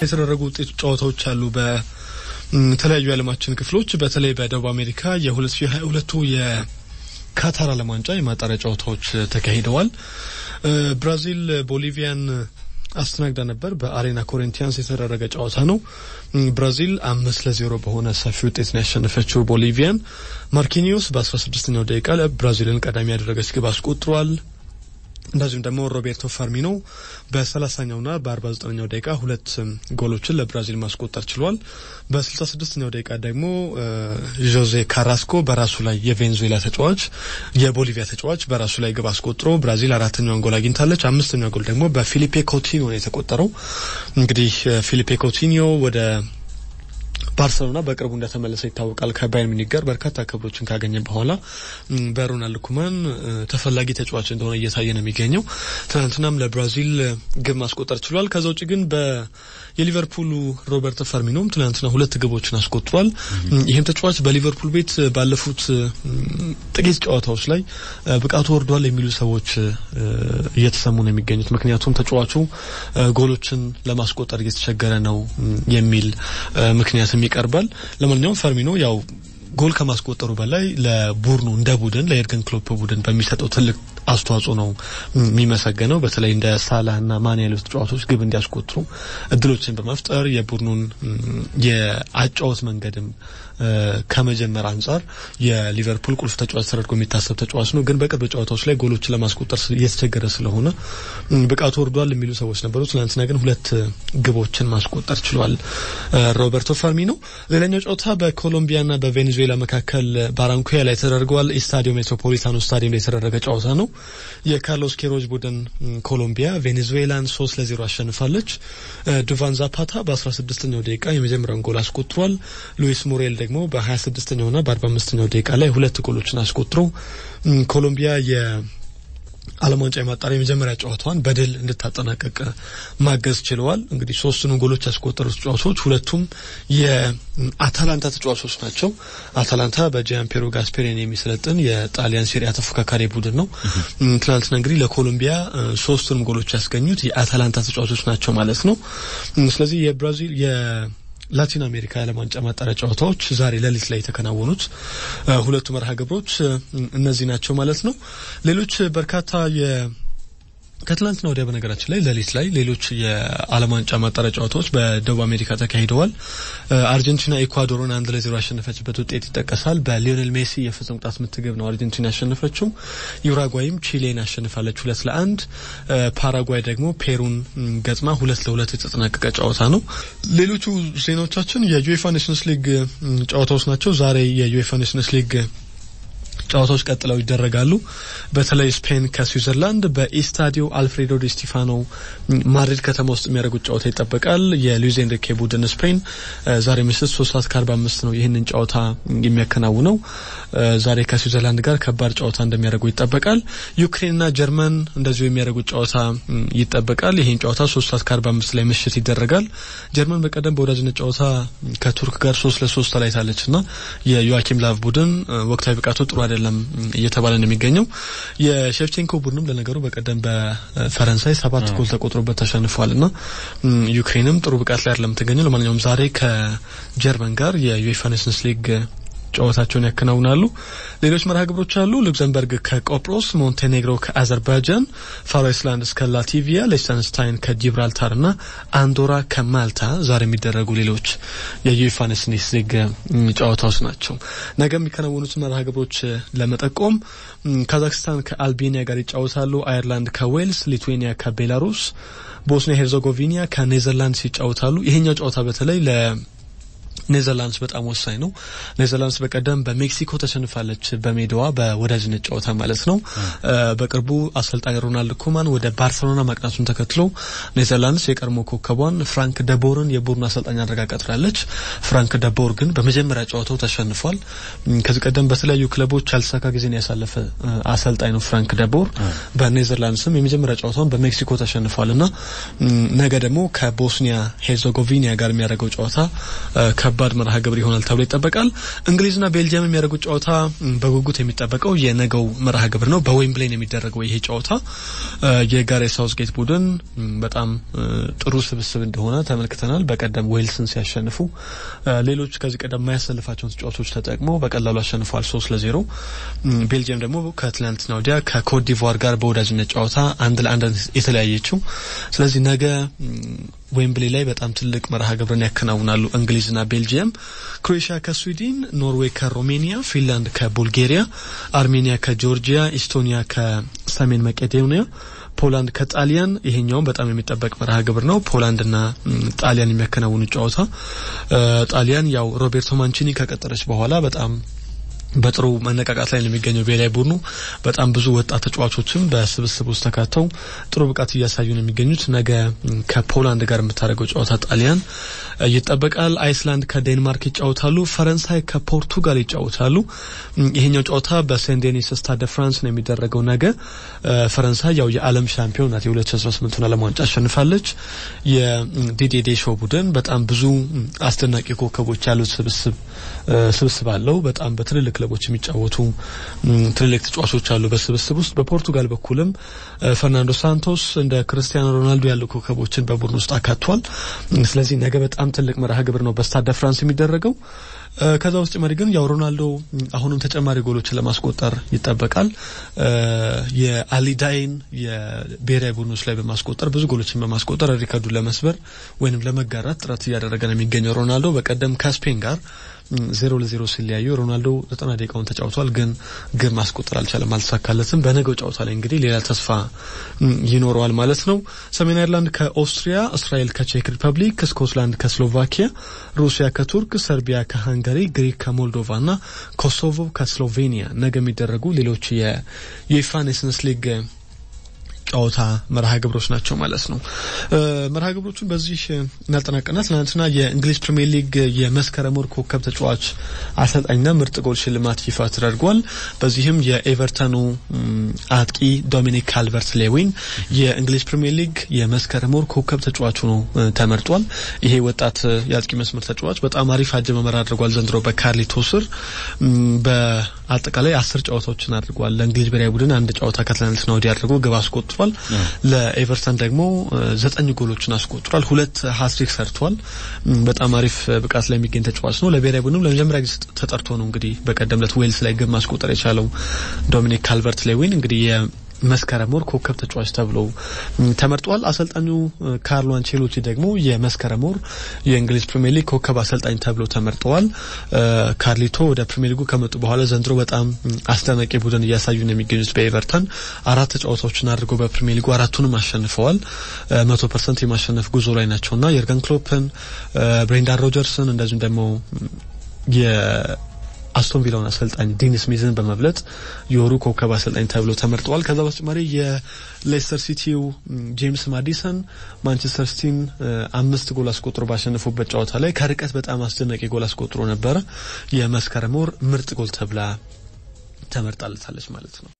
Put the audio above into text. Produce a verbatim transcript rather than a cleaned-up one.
የተደረጉ ውጤት ጨዋታዎች አሉ በተለያዩ ዓለማችን ክፍሎች በተለይ በደቡብ አሜሪካ የ2022 የካታር ዓለም ዋንጫ የማጣሪያ ጨዋታዎች ተካሂደዋል። ብራዚል ቦሊቪያን አስተናግዳ ነበር። በአሬና ኮሪንቲያንስ የተደረገ ጨዋታ ነው። ብራዚል አምስት ለዜሮ በሆነ ሰፊ ውጤት ነው ያሸነፈችው ቦሊቪያን። ማርኪኒዮስ በ16ኛው ደቂቃ ለብራዚልን ቀዳሚ ያደረገች ግብ አስቆጥሯል። እንደዚሁም ደግሞ ሮቤርቶ ፈርሚኖ በ30ኛውና በ49ኛው ደቂቃ ሁለት ጎሎችን ለብራዚል ማስቆጠር ችሏል። በ66ኛው ደቂቃ ደግሞ ጆዜ ካራስኮ በራሱ ላይ የቬንዙዌላ ተጫዋች የቦሊቪያ ተጫዋች በራሱ ላይ ግብ አስቆጥሮ ብራዚል አራተኛውን ጎል አግኝታለች። አምስተኛው ጎል ደግሞ በፊሊፔ ኮቲኒዮ ነው የተቆጠረው። እንግዲህ ፊሊፔ ኮቲኒዮ ወደ ባርሴሎና በቅርቡ እንደተመለሰ ይታወቃል። ከባየር ሙኒክ ጋር በርካታ ክብሮችን ካገኘ በኋላ በሮናልዶ ኩማን ተፈላጊ ተጫዋች እንደሆነ እየታየ ነው የሚገኘው። ትናንትናም ለብራዚል ግብ ማስቆጠር ችሏል። ከዛ ውጪ ግን በየሊቨርፑሉ ሮበርቶ ፈርሚኖም ትናንትና ሁለት ግቦችን አስቆጥሯል። ይህም ተጫዋች በሊቨርፑል ቤት ባለፉት ጥቂት ጨዋታዎች ላይ ብቃቱ ወርዷል የሚሉ ሰዎች እየተሰሙ ነው የሚገኙት። ምክንያቱም ተጫዋቹ ጎሎችን ለማስቆጠር እየተቸገረ ነው የሚል ምክንያት ይቀርባል። ለማንኛውም ፈርሚኖ ያው ጎል ከማስቆጠሩ በላይ ለቡድኑ እንደ ቡድን ለኤርገን ክሎፕ ቡድን በሚሰጠው ትልቅ አስተዋጽኦ ነው የሚመሰገነው። በተለይ እንደ ሳላህና ማኔ ያሉት ተጫዋቾች ግብ እንዲያስቆጥሩ እድሎችን በመፍጠር የቡድኑን የአጫወት መንገድም ከመጀመር አንፃር የሊቨርፑል ቁልፍ ተጫዋች ተደርጎ የሚታሰብ ተጫዋች ነው። ግን በቅርብ ጨዋታዎች ላይ ጎሎችን ለማስቆጠር እየተቸገረ ስለሆነ ብቃቱ ወርዷል የሚሉ ሰዎች ነበሩ። ትናንትና ግን ሁለት ግቦችን ማስቆጠር ችሏል ሮበርቶ ፈርሚኖ። ሌላኛው ጨዋታ በኮሎምቢያና በቬኔዙዌላ መካከል ባራንኩያ ላይ ተደርጓል። ኢስታዲዮ ሜትሮፖሊታኖ ስታዲየም ላይ የተደረገ ጨዋታ ነው። የካርሎስ ኬሮጅ ቡድን ኮሎምቢያ ቬኔዙዌላን ሶስት ለዜሮ አሸንፋለች። ዱቫን ዛፓታ በ16ኛው ደቂቃ የመጀመሪያውን ጎል አስቆጥሯል። ሉዊስ ሙሬል ደግሞ በ26ኛውና በ45ኛው ደቂቃ ላይ ሁለት ጎሎችን አስቆጥሮ ኮሎምቢያ የዓለም ዋንጫ የማጣሪያ የመጀመሪያ ጨዋታዋን በድል እንድታጠናቀቅ ማገዝ ችለዋል። እንግዲህ ሶስቱን ጎሎች ያስቆጠሩት ተጫዋቾች ሁለቱም የአታላንታ ተጫዋቾች ናቸው። አታላንታ በጂያምፔሮ ጋስፔሪኒ የሚሰለጥን የጣሊያን ሴሪያ ተፎካካሪ ቡድን ነው። ትናንትና እንግዲህ ለኮሎምቢያ ሶስቱንም ጎሎች ያስገኙት የአታላንታ ተጫዋቾች ናቸው ማለት ነው። ስለዚህ የብራዚል የ ላቲን አሜሪካ የዓለም ዋንጫ ማጣሪያ ጨዋታዎች ዛሬ ሌሊት ላይ የተከናወኑት ሁለቱ መርሃ ግብሮች እነዚህ ናቸው ማለት ነው። ሌሎች በርካታ የ ከትላንትና ወዲያ በነገራችን ላይ ሌሊት ላይ ሌሎች የዓለም ዋንጫ ማጣሪያ ጨዋታዎች በደቡብ አሜሪካ ተካሂደዋል። አርጀንቲና ኢኳዶርን አንድ ለዜሮ ያሸነፈችበት ውጤት ይጠቀሳል። በሊዮኔል ሜሲ የፍጹም ቅጣት ምት ግብ ነው አርጀንቲና ያሸነፈችው። ዩራጓይም ቺሌን አሸንፋለች ሁለት ለአንድ። ፓራጓይ ደግሞ ፔሩን ገጥማ ሁለት ለሁለት የተጠናቀቀ ጨዋታ ነው። ሌሎቹ ዜናዎቻችን የዩኤፋ ኔሽንስ ሊግ ጨዋታዎች ናቸው። ዛሬ የዩኤፋ ኔሽንስ ሊግ ጨዋታዎች ቀጥለው ይደረጋሉ። በተለይ ስፔን ከስዊዘርላንድ በኢስታዲዮ አልፍሬዶ ዲ ስቲፋኖ ማድሪድ ከተማ ውስጥ የሚያደርጉት ጨዋታ ይጠበቃል። የሉዊስ ኤንሪኬ ቡድን ስፔን ዛሬ ምሽት ሶስት ሰዓት ከአርባ አምስት ነው ይህንን ጨዋታ የሚያከናውነው። ዛሬ ከስዊዘርላንድ ጋር ከባድ ጨዋታ እንደሚያደርጉ ይጠበቃል። ዩክሬንና ጀርመን እንደዚሁ የሚያደርጉት ጨዋታ ይጠበቃል። ይህን ጨዋታ ሶስት ሰዓት ከአርባ አምስት ላይ ምሽት ይደረጋል። ጀርመን በቀደም በወዳጅነት ጨዋታ ከቱርክ ጋር ሶስት ለሶስት ተለያይታለችና የዮአኪም ላቭ ቡድን ወቅታዊ ብቃቱ ጥሩ አይደለም እየተባለ ነው የሚገኘው። የሼፍቼንኮ ቡድንም ለነገሩ በቀደም በፈረንሳይ ሰባት ጎል ተቆጥሮበት ተሸንፏልና ዩክሬንም ጥሩ ብቃት ላይ አይደለም ተገኘው። ለማንኛውም ዛሬ ከጀርመን ጋር የዩኤፋ ኔሽንስ ሊግ ጨዋታቸውን ያከናውናሉ። ሌሎች መርሃ ግብሮች አሉ። ሉክሰምበርግ ከቆጵሮስ፣ ሞንቴኔግሮ ከአዘርባይጃን፣ ፋሮ አይስላንድስ ከላቲቪያ፣ ሌችተንስታይን ከጂብራልታርና አንዶራ ከማልታ ዛሬ የሚደረጉ ሌሎች የዩኤፋ ኔሽንስ ሊግ ጨዋታዎች ናቸው። ነገ የሚከናወኑት መርሃ ግብሮች ለመጠቆም ካዛክስታን ከአልቤኒያ ጋር ይጫወታሉ። አየርላንድ ከዌልስ፣ ሊቱዌኒያ ከቤላሩስ፣ ቦስኒያ ሄርዘጎቪና ከኔዘርላንድስ ይጫወታሉ። ይሄኛው ጨዋታ በተለይ ለ ኔዘርላንድስ በጣም ወሳኝ ነው። ኔዘርላንድስ በቀደም በሜክሲኮ ተሸንፋለች በሜዳዋ በወዳጅነት ጨዋታ ማለት ነው። በቅርቡ አሰልጣኝ ሮናልዶ ኩማን ወደ ባርሴሎና ማቅናቱን ተከትሎ ኔዘርላንድስ የቀድሞ ኮከቧን ፍራንክ ደቦርን የቡድኑ አሰልጣኝ አድርጋ ቀጥራለች። ፍራንክ ደቦር ግን በመጀመሪያ ጨዋታው ተሸንፏል። ከዚህ ቀደም በተለያዩ ክለቦች ያልተሳካ ጊዜን ያሳለፈ አሰልጣኝ ነው ፍራንክ ደቦር። በኔዘርላንድስም የመጀመሪያ ጨዋታውን በሜክሲኮ ተሸንፏልና ነገ ደግሞ ከቦስኒያ ሄርዘጎቪና ጋር የሚያደርገው ጨዋታ ከባድ መርሃ ግብር ይሆናል ተብሎ ይጠበቃል። እንግሊዝና ቤልጂየም የሚያደርጉት ጨዋታ በጉጉት የሚጠበቀው የነገው መርሃ ግብር ነው። በዌምብሌይ ነው የሚደረገው ይሄ ጨዋታ። የጋሬት ሳውዝጌት ቡድን በጣም ጥሩ ስብስብ እንደሆነ ተመልክተናል። በቀደም ዌልስን ሲያሸንፉ ሌሎች ከዚህ ቀደም የማያሰልፋቸውን ተጫዋቾች ተጠቅመው በቀላሉ አሸንፈዋል ሶስት ለዜሮ። ቤልጂየም ደግሞ ከትላንትና ወዲያ ከኮት ዲቯር ጋር በወዳጅነት ጨዋታ አንድ ለአንድ የተለያየችው። ስለዚህ ነገ ዌምብሌይ ላይ በጣም ትልቅ መርሃ ግብርን ያከናውናሉ እንግሊዝና ቤልጂየም። ክሮኤሺያ ከስዊድን፣ ኖርዌይ ከሮሜኒያ፣ ፊንላንድ ከቡልጋሪያ፣ አርሜኒያ ከጆርጂያ፣ ኢስቶኒያ ከሰሜን መቄዶኒያ፣ ፖላንድ ከጣሊያን። ይሄኛውም በጣም የሚጠበቅ መርሃ ግብር ነው። ፖላንድና ጣሊያን የሚያከናውኑ ጨዋታ። ጣሊያን ያው ሮቤርቶ ማንቺኒ ከቀጠረች በኋላ በጣም በጥሩ መነቃቃት ላይ የሚገኘው ብሔራዊ ቡድኑ በጣም ብዙ ወጣት ተጫዋቾችም በስብስብ ውስጥ ተካተው ጥሩ ብቃት እያሳዩ ነው የሚገኙት። ነገ ከፖላንድ ጋር የምታደርገው ጨዋታ ጣሊያን ይጠበቃል። አይስላንድ ከዴንማርክ ይጫወታሉ። ፈረንሳይ ከፖርቱጋል ይጫወታሉ። ይሄኛው ጨዋታ በሴንት ዴኒስ ስታድ ደ ፍራንስ ነው የሚደረገው ነገ። ፈረንሳይ ያው የዓለም ሻምፒዮን ናት። የ2018 ዓለም ዋንጫ አሸንፋለች። የዲዲዬ ዴሾ ቡድን በጣም ብዙ አስደናቂ ኮከቦች ያሉት ስብስብ ስብስብ አለው። በጣም በትልልቅ ክለቦች የሚጫወቱ ትልልቅ ተጫዋቾች አሉ በስብስብ ውስጥ። በፖርቱጋል በኩልም ፈርናንዶ ሳንቶስ እንደ ክርስቲያኖ ሮናልዶ ያሉ ኮከቦችን በቡድን ውስጥ አካቷል። ስለዚህ ነገ በጣም ትልቅ መርሃ ግብር ነው በስታድ ደ ፍራንስ የሚደረገው። ከዛ ውስጥ መሪ ግን ያው ሮናልዶ አሁንም ተጨማሪ ጎሎችን ለማስቆጠር ይጠበቃል። የአሊዳይን የብሔራዊ ቡድኖች ላይ በማስቆጠር ብዙ ጎሎችን በማስቆጠር ሪከርዱን ለመስበር ወይንም ለመጋራት ጥረት እያደረገ ነው የሚገኘው ሮናልዶ። በቀደም ከስፔን ጋር ዜሮ ለዜሮ ሲለያዩ ሮናልዶ ዘጠና ደቂቃውን ተጫውቷል፣ ግን ግን ማስቆጠር አልቻለም፣ አልተሳካለትም። በነገው ጨዋታ ላይ እንግዲህ ሌላ ተስፋ ይኖረዋል ማለት ነው። ሰሜን አይርላንድ ከኦስትሪያ፣ እስራኤል ከቼክ ሪፐብሊክ፣ ስኮትላንድ ከስሎቫኪያ፣ ሩሲያ ከቱርክ፣ ሰርቢያ ከሃንጋሪ፣ ግሪክ ከሞልዶቫና ኮሶቮ ከስሎቬኒያ ነገ የሚደረጉ ሌሎች የዩኤፋ ኔሽንስ ሊግ ጨዋታ መርሃ ግብሮች ናቸው ማለት ነው። መርሃ ግብሮቹን በዚህ እናጠናቀናል። ትናንትና የእንግሊዝ ፕሪሚየር ሊግ የመስከረም ወር ኮከብ ተጫዋች አሰልጣኝና ምርጥ ጎል ሽልማት ይፋ ተደርጓል። በዚህም የኤቨርተኑ አጥቂ ዶሚኒክ ካልቨርት ሌዊን የእንግሊዝ ፕሪሚየር ሊግ የመስከረም ወር ኮከብ ተጫዋች ሆኖ ተመርጧል። ይሄ ወጣት የአጥቂ መስመር ተጫዋች በጣም አሪፍ አጀማመር አድርጓል ዘንድሮ በካርሊቶ ስር። በአጠቃላይ አስር ጨዋታዎችን አድርጓል። ለእንግሊዝ ብሔራዊ ቡድን አንድ ጨዋታ ከትላንትና ወዲያ አድርጎ ግብ አስቆጥሯል። ለኤቨርተን ደግሞ ዘጠኝ ጎሎችን አስቆጥሯል። ሁለት ሃትሪክ ሰርቷል። በጣም አሪፍ ብቃት ላይ የሚገኝ ተጫዋች ነው። ለብሔራዊ ቡድኑ ለመጀመሪያ ጊዜ ተጠርቶ ነው እንግዲህ በቀደም ዕለት ዌልስ ላይ ግብ ማስቆጠር የቻለው ዶሚኒክ ካልቨርት ሌዊን እንግዲህ መስከረም ወር ኮከብ ተጫዋች ተብሎ ተመርጧል። አሰልጣኙ ካርሎ አንቼሎቲ ደግሞ የመስከረም ወር የእንግሊዝ ፕሪሚየር ሊግ ኮከብ አሰልጣኝ ተብሎ ተመርጠዋል። ካርሊቶ ወደ ፕሪሚየር ሊጉ ከመጡ በኋላ ዘንድሮ በጣም አስደናቂ ቡድን እያሳዩ ነው የሚገኙት። በኤቨርተን አራት ተጫዋቾችን አድርገው በፕሪሚየር ሊጉ አራቱንም አሸንፈዋል። መቶ ፐርሰንት የማሸነፍ ጉዞ ላይ ናቸውና የርገን ክሎፕን፣ ብሬንዳን ሮጀርስን እንደዚሁም ደግሞ የ አስቶን ቪላውን አሰልጣኝ ዲን ስሚዝን በመብለጥ የወሩ ኮከብ አሰልጣኝ ተብሎ ተመርጠዋል። ከዛ በተጨማሪ የሌስተር ሲቲው ጄምስ ማዲሰን ማንቸስተር ሲቲን አምስት ጎል አስቆጥሮ ባሸነፉበት ጨዋታ ላይ ከርቀት በጣም አስደናቂ ጎል አስቆጥሮ ነበር። የመስከረም ወር ምርጥ ጎል ተብላ ተመርጣለታለች ማለት ነው።